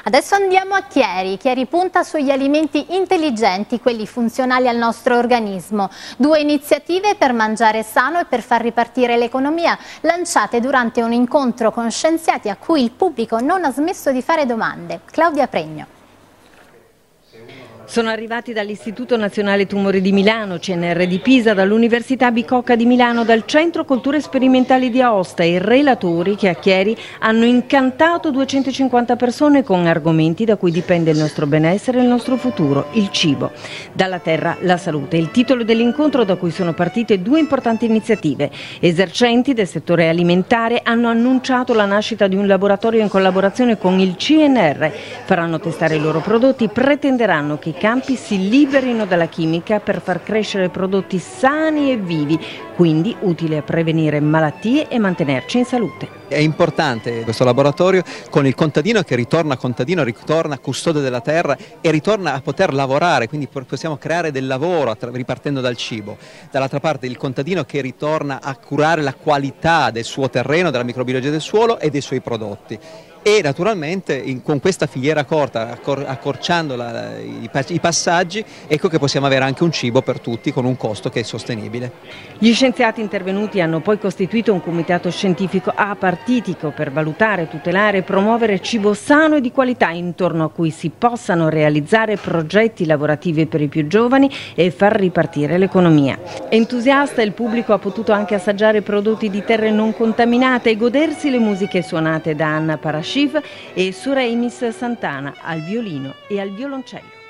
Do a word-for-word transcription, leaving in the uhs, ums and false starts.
Adesso andiamo a Chieri. Chieri punta sugli alimenti intelligenti, quelli funzionali al nostro organismo. Due iniziative per mangiare sano e per far ripartire l'economia, lanciate durante un incontro con scienziati a cui il pubblico non ha smesso di fare domande. Claudia Pregno. Sono arrivati dall'Istituto Nazionale Tumori di Milano, C N R di Pisa, dall'Università Bicocca di Milano, dal Centro Culture Sperimentali di Aosta e i relatori che a Chieri hanno incantato duecentocinquanta persone con argomenti da cui dipende il nostro benessere e il nostro futuro, il cibo. Dalla terra la salute, il titolo dell'incontro da cui sono partite due importanti iniziative. Esercenti del settore alimentare hanno annunciato la nascita di un laboratorio in collaborazione con il C N R. Faranno testare i loro prodotti, pretenderanno che i campi si liberino dalla chimica per far crescere prodotti sani e vivi, quindi utili a prevenire malattie e mantenerci in salute. È importante questo laboratorio con il contadino che ritorna contadino, ritorna custode della terra e ritorna a poter lavorare, quindi possiamo creare del lavoro ripartendo dal cibo. Dall'altra parte il contadino che ritorna a curare la qualità del suo terreno, della microbiologia del suolo e dei suoi prodotti. E naturalmente in, con questa filiera corta, accor, accorciando la, i, i passaggi, ecco che possiamo avere anche un cibo per tutti con un costo che è sostenibile. Gli scienziati intervenuti hanno poi costituito un comitato scientifico apartitico per valutare, tutelare e promuovere cibo sano e di qualità intorno a cui si possano realizzare progetti lavorativi per i più giovani e far ripartire l'economia. Entusiasta il pubblico ha potuto anche assaggiare prodotti di terre non contaminate e godersi le musiche suonate da Anna Paraschiv e Sureimis Santana al violino e al violoncello.